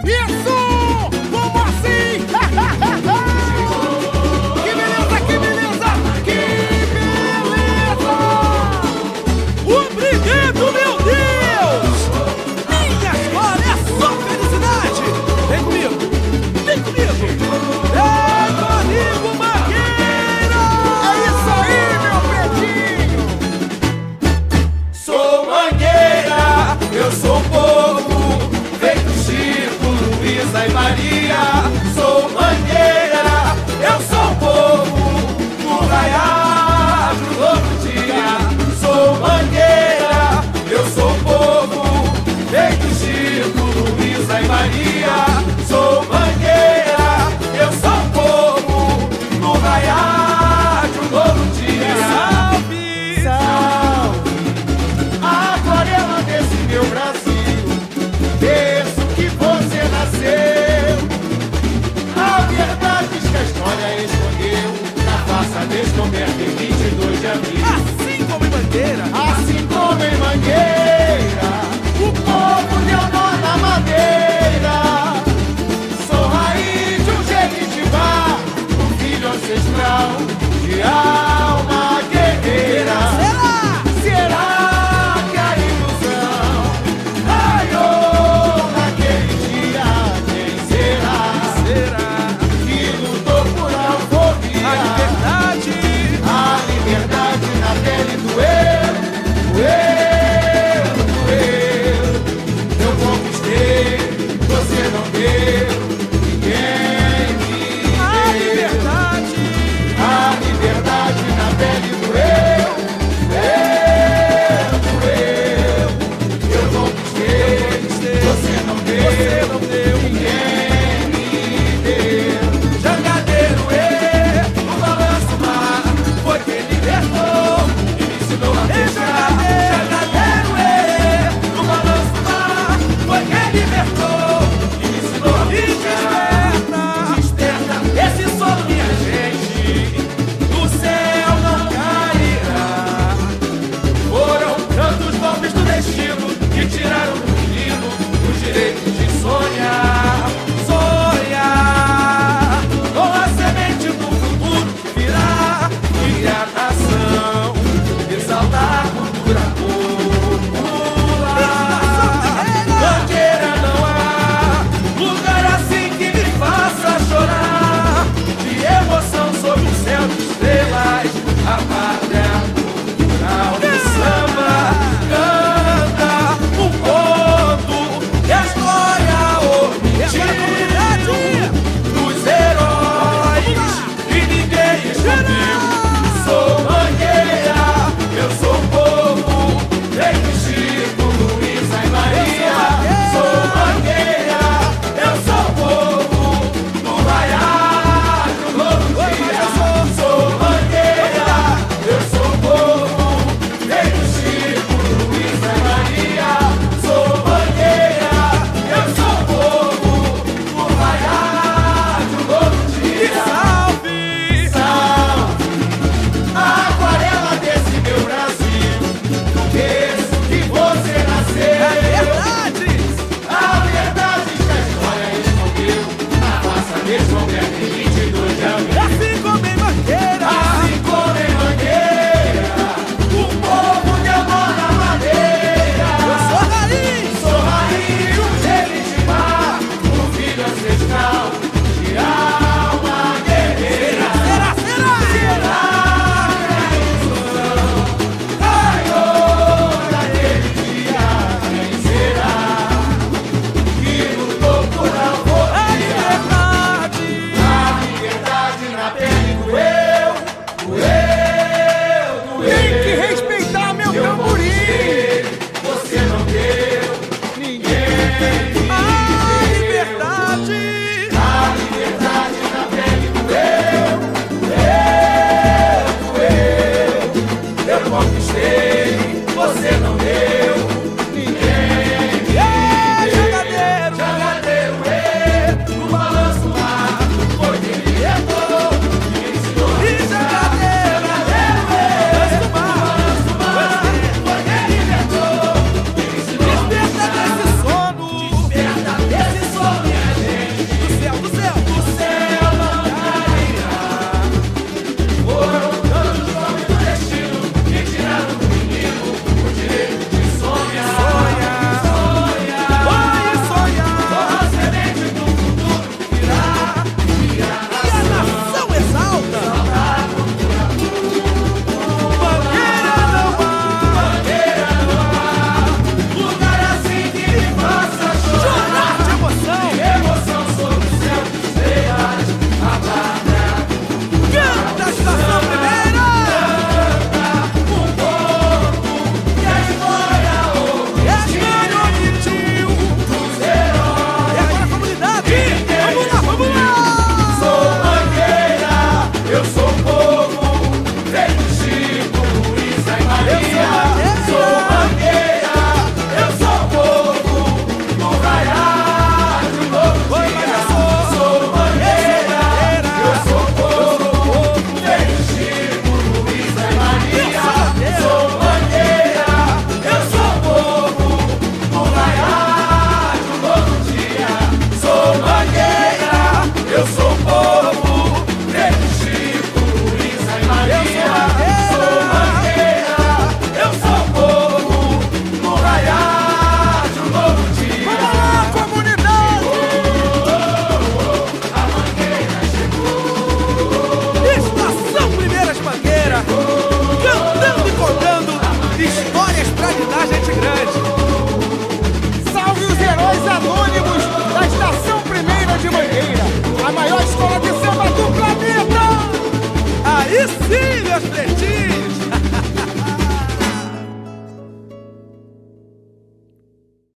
Isso! Como assim? Que beleza, que beleza! Que beleza! Obrigado, meu Deus! Minha escola é só felicidade! Vem comigo! Vem comigo! Vem comigo, Mangueira! É isso aí, meu Pedrinho! Sou Mangueira, eu sou povo, feito Chico, Luísa e Maria. Sou Mangueira, eu sou povo, no raiar do novo dia. Sou Mangueira, eu sou povo, feito Chico, Luísa e Maria. Sou Mangueira, eu sou povo, no raiar de um novo dia. Salve! Salve a aquarela desse meu Brasil, desde que você nasceu. A verdade que a história escondeu na face descoberta em 22 de abril. Assim como em Mangueira! Assim como em Mangueira, o povo deu nó na madeira. Sou raiz de um Jequitibá, um filho ancestral de alma guerreira. Será que a ilusão raiou naquele dia? Quem será? Que lutou por alforria? A liberdade! A liberdade na pele doeu, eu conquistei, você não deu, ninguém me A deu. liberdade! A liberdade na pele doeu, eu conquistei, você não deu, ninguém me deu. Jangadeiro, no balanço mar, foi quem libertou e me ensinou a deixar. Jangadeiro, no balanço mar, foi quem libertou e me ensinou a deixar. Desperta esse sono, minha gente, do céu não cairá. Foram tantos golpes do destino que tiraram do menino o direito de sonhar. Sonhar com a semente do futuro que virá. Criar nação, exaltar a cultura popular. Mangueira não há lugar assim que me faça chorar. De emoção sob um céu de estrelas, a pátria cultural do samba canta um conto e a história omitiu dos heróis e ninguém escondeu. Sou Mangueira, eu sou povo, feito Chico, Luísa e Maria. Sou Mangueira, eu sou povo, no raiar do novo dia. Sou Mangueira, eu sou povo, feito Chico, Luísa e Maria. Sou Mangueira, eu sou povo, no raiar do novo dia. Salve! Salve a aquarela desse meu Brasil, desde que você nasceu. Verdade! A verdade que a história escondeu na raça descoberta em 22 de abril. Assim como em Mangueira! Assim como em Mangueira, o povo deu nó na madeira. Eu sou raiz! Sou raiz do Jequitibá, um filho ancestral de alma guerreira. Será? Será que a ilusão raiou naquele dia? Quem será que lutou por A alforria? liberdade! A liberdade na pele doeu. Tem que respeitar meu Eu tamborim! conquistei, você não deu, ninguém me A deu. liberdade! A liberdade na pele doeu. Eu conquistei, você não deu, ninguém me deu. Jangadeiro! Jangadeiro, no balanço mar, foi quem libertou e me ensinou a E jangadeiro! no balanço mar, foi quem libertou e me ensinou a Desperta desse sono! inesquecível,